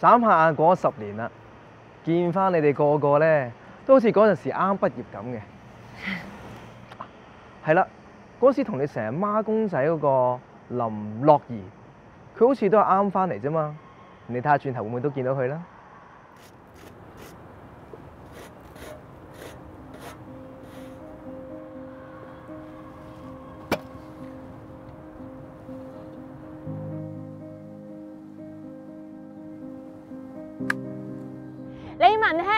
眨下眼過咗10年啦，見翻你哋個個咧，都好似嗰陣時啱畢業咁嘅。係啦，嗰時同你成日孖公仔嗰個林樂儀，佢好似都係啱翻嚟啫嘛。你睇下轉頭會唔會都見到佢啦？ 李文希，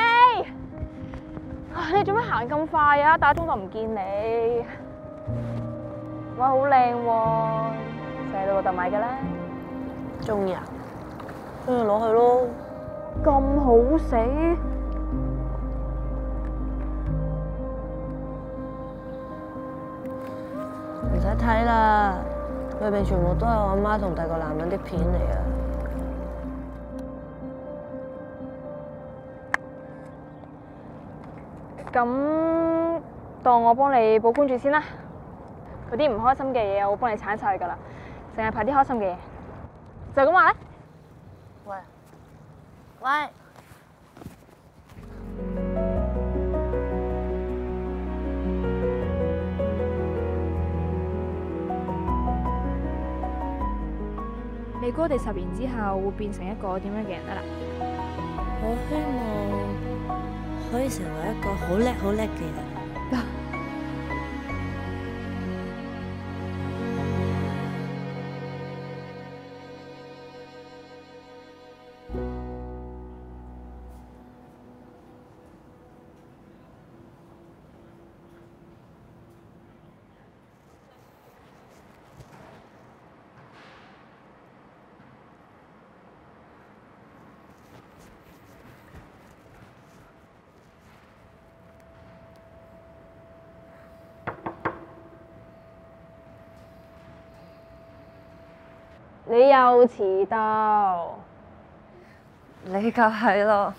你做咩行咁快啊？打鐘就唔見你。哇，好靚喎，成日你老豆買嘅啦。 中意啊？咁就攞去咯。 咁好死？ 唔使睇啦，裏邊全部都係我阿媽同第二個男人啲片嚟啊！ 咁當我幫你保管住先啦。嗰啲唔開心嘅嘢，我幫你鏟晒㗎啦。淨係拍啲開心嘅嘢，就咁話啦。 喂，喂。 你估我哋10年之後會變成一個點樣嘅人啊？ 我希望可以成為一個好叻嘅人。 你又遲到， 你就係咯。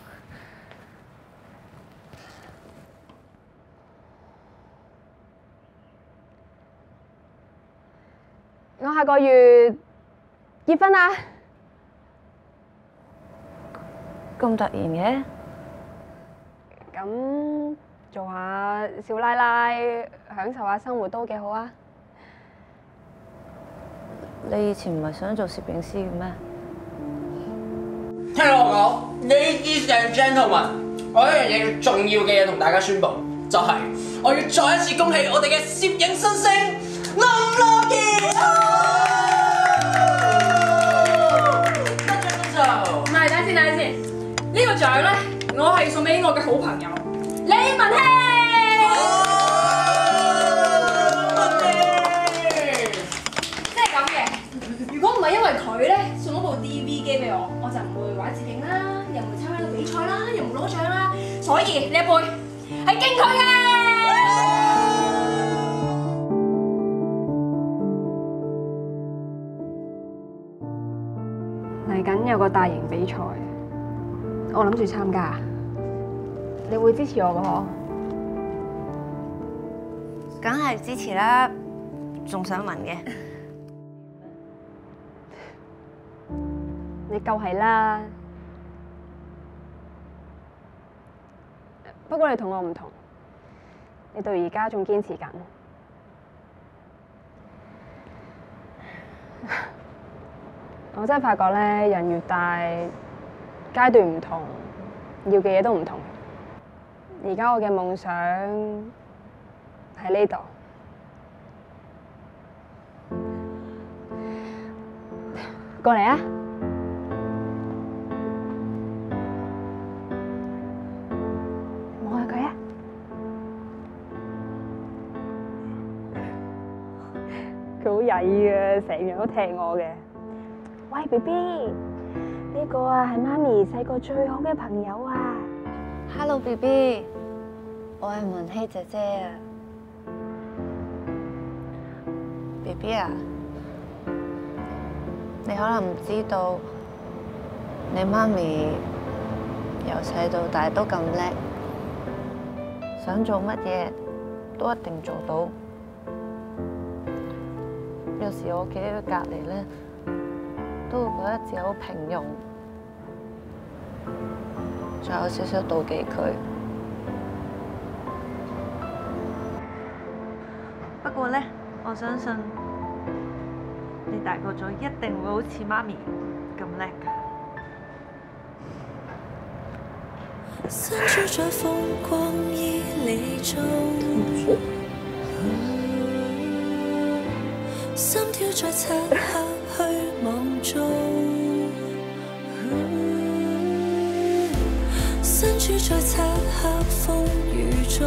我下個月結婚啦。 咁突然嘅？ 咁做下少奶奶，享受下生活都幾好啊！ 你以前唔係想做攝影師嘅咩？ 聽我講，Ladies and gentlemen，我有一樣嘢重要嘅嘢同大家宣佈，就係我要再一次恭喜我哋嘅攝影新星林樂儀。得獎！ 唔係，等先，呢個獎咧，我係送俾我嘅好朋友李文希。即係咁嘅，如果唔係因為佢咧送咗部 DV 機俾我，我就唔會玩攝影啦，又唔會參加到比賽啦，又唔會攞獎啦，所以呢一杯係敬佢嘅。 嚟緊有個大型比賽，我諗住參加，你會支持我嘅嗬？ 梗係支持啦，仲想問嘅。 你夠係啦，不過你同我唔同，你到而家仲堅持緊。我真係發覺咧，人越大，階段唔同，要嘅嘢都唔同。而家我嘅夢想喺呢度。過嚟啊！摸下佢啊！佢好曳嘅，成日都踢我嘅。喂 ，BB， 呢個啊係媽咪細個最好嘅朋友啊。 Hello BB， 我係文希姐姐啊。BB 啊，你可能唔知道，你媽咪由細到大都咁叻，想做乜嘢都一定做到。有時我企喺佢隔離咧，都會覺得自己好平庸， 仲有少少妒忌佢。不過呢，我相信你大個咗一定會好似媽咪咁叻㗎。 身處在風光衣裏中，心跳在漆黑虛妄中，身處在漆黑風雨中，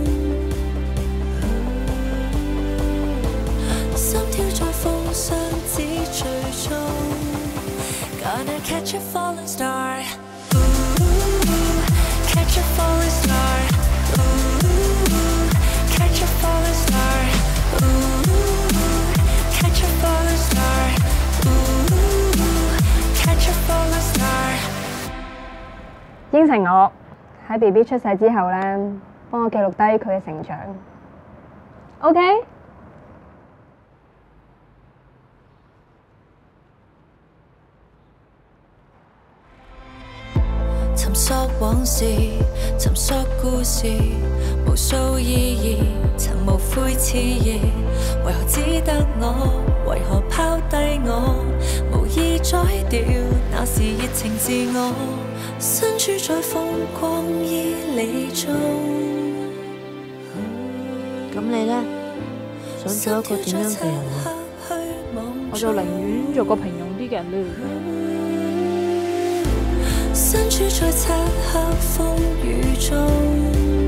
心跳在風霜之最中 ，Gonna catch a falling star。Catch a falling star, ooh, catch a falling star, ooh, catch a falling star, ooh, catch a falling star。 應承我喺 BB 出世之後咧，幫我記錄低佢嘅成長。OK？ 尋索往事，尋索故事，無數意義，曾無悔熾熱。為何只得我？為何拋低我？無意宰掉那時熱情自我，身處在風光衣裏中。 咁你呢？想做一個點樣嘅人啊？ 我就寧願做個平庸啲嘅人啦。 身處在漆黑風雨中。